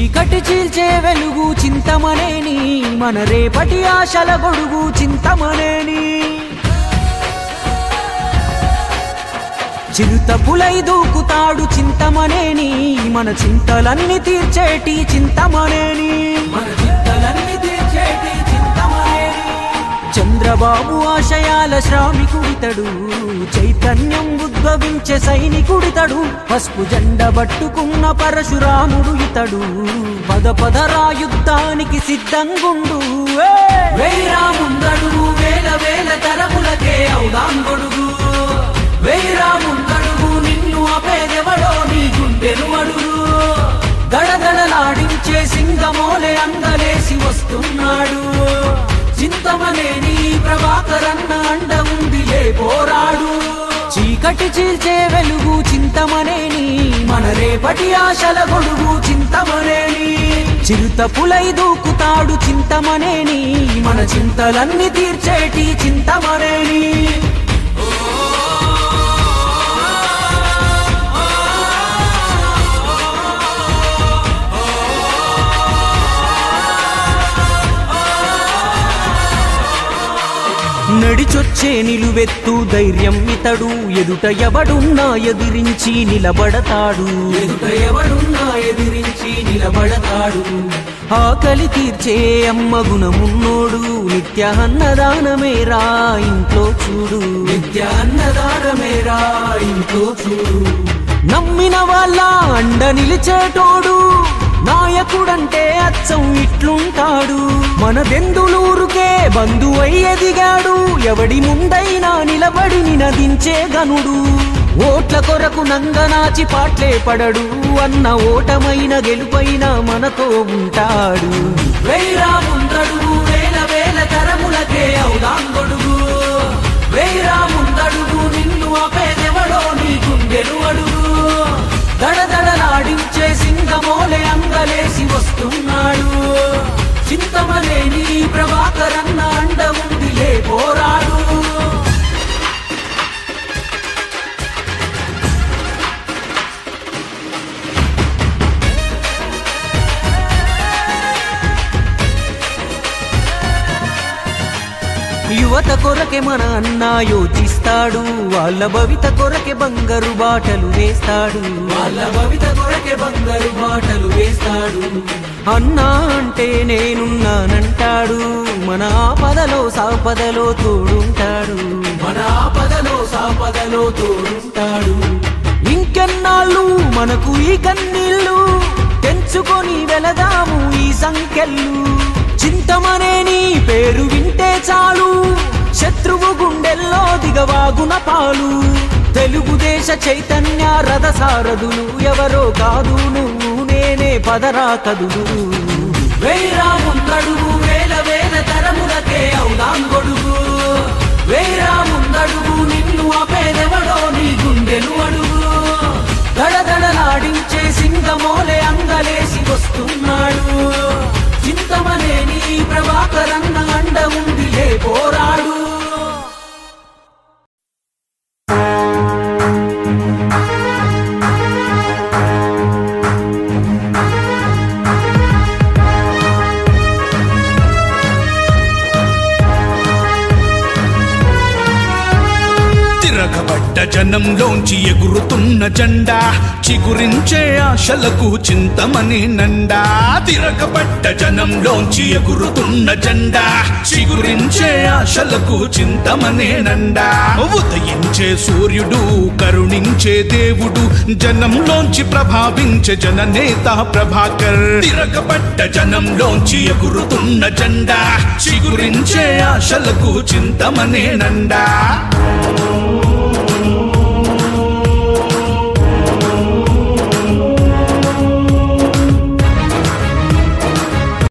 చీకటి చీల్చే వెలుగు చింతమనేని మన రేపటి ఆశల గొడుగు చింతమనేని చిరుత పులై దూకుతాడు చింతమనేని మన చింతలన్నీ తీర్చేటి చింతమనేని చంద్రబాబు ఆశయాల శ్రామికుడితడు చైతన్యం ఉద్భవించే సైనికుడితడు పసుపు జెండ పట్టుకున్న పరశురాముడు ఇతడు పద పదరా యుద్ధానికి సిద్ధంగుండు వేరాముందడు వేల వేల తరములకే ఔదాంగొడుగు వేరాముందడుగు నిన్ను అపేదెవడో నీ గుండెను అడుగు దడదడలాడించే సింగమోలే అందలేసి వస్తున్నాడు చింతమనేని ప్రభాకరన్న అండ ఉందిలే పోరాడు చీకటి చీల్చే వెలుగు చింతమనేని మన రేపటి ఆశల గొడుగు చింతమనేని చిరుత పులై దూకుతాడు చింతమనేని మన చింతలన్నీ తీర్చేటి చింతమనేని నడిచొచ్చే నిలువెత్తు ధైర్యం ఇతడు ఎదుట ఎవడున్నా ఎదిరించి నిలబడతాడు ఆకలి తీర్చే అమ్మ గుణమున్నోడు నిత్య అన్నదానమేరా ఇంట్లో చూడు నమ్మిన వాళ్ళ అండ నిలిచేటోడు నాయకుడంటే అచ్చం ఇట్లుంటాడు మన బెందులూరుకే బంధువై ఎదిగాడు ఎవడి ముందైనా నిలబడి నినదించే గనుడు ఓట్ల కొరకు నంగనాచి పాట్లే పడడు అన్న ఓటమైన గెలుపైన మనతో ఉంటాడు వేరాముందడుగు వేల వేల తరములకే ఔదాంగొడుగు వేరాముందడుగు నిన్ను అపేదెవడో నీ గుండెను అడుగు దడదడలాడించే సింగమోలే అందలేసి వస్తున్నాడు చింతమనేని ప్రభాకరన్న అండ ఉందిలే పోరాడు యువత కొరకే మన అన్న యోచిస్తాడు వాళ్ళ భవిత కొరకే బంగారు బాటలు వేస్తాడు అన్నా అంటే నేనున్నానంటాడు మన ఆపదలో సాపదలో తోడుంటాడు ఇంకెన్నాళ్ళు మనకు ఈ కన్నీళ్ళు తెంచుకొని వెళదాము ఈ సంఖ్యలు చింతమనేని పేరు వింటే చాలు శత్రువు గుండెల్లో దిగవాగున పాలు తెలుగుదేశ చైతన్య రథసారథులు ఎవరో కాదు నువ్వు నేనే పదరా కదులు వేరాముందడుగు వేల వేల తరములకే ఔదాంగొడుగు వేరాముందడుగు నిన్ను అపేదెవడో నీ గుండెను అడుగు దడదడలాడించే సింగమోలే అందలేసి వస్తున్నాడు చింతమనేని ప్రభాకరన్న అండ ఉందిలే పోరాడు తిరగబడ్డ జనంలోంచి ఎగురుతున్న జెండా చిగురించే ఆశలకు చింతమనే నండా తిరగబడ్డ జనంలోంచి ఎగురుతున్న జెండా చిగురించే ఆశలకు చింతమనే నండా ఉదయించే సూర్యుడు కరుణించే దేవుడు జనంలోంచి ప్రభావించే జననేత ప్రభాకర్ తిరగబడ్డ జనంలోంచి ఎగురుతున్న జెండా చిగురించే ఆశలకు చింతమనే నండా